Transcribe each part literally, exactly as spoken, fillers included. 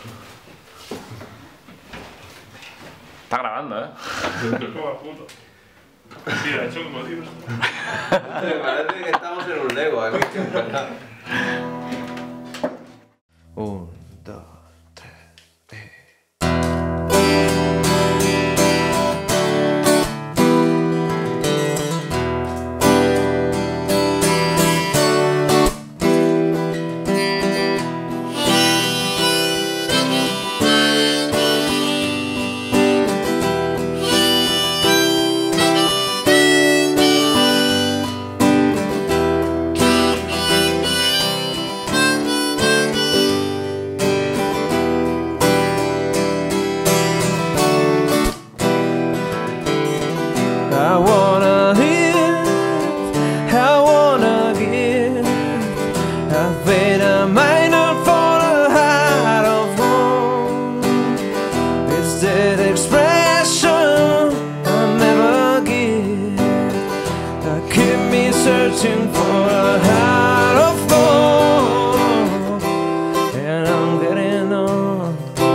¿Está grabando, eh? Mira, hecho como tíos. Me parece que estamos en un Lego aquí. Un, dos, tres, eh. I wanna live, I wanna give. I've been a miner for the heart of home. It's that expression I never give that keep me searching for a heart of gold. And I'm getting on.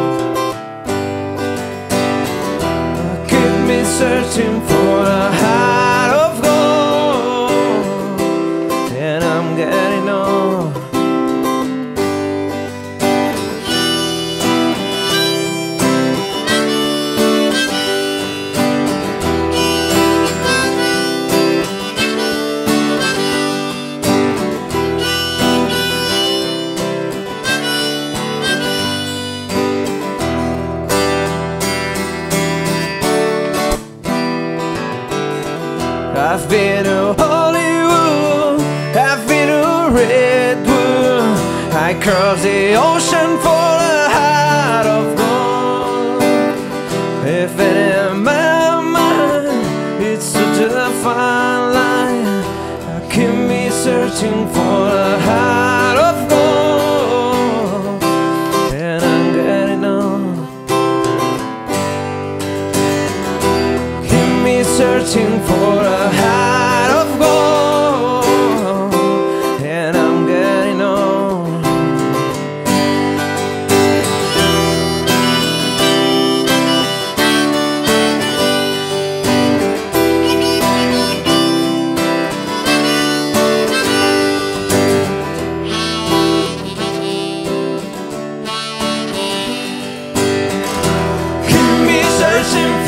Keep me searching for a heart of gold, and I'm getting on. I've been to Hollywood, I've been to Redwood, I crossed the ocean for the heart of gold. If it ain't my mind, it's such a fine line. Keep me searching for the heart of gold, and I'm getting on. Keep me searching for a heart of gold, and I'm getting on. Keep me searching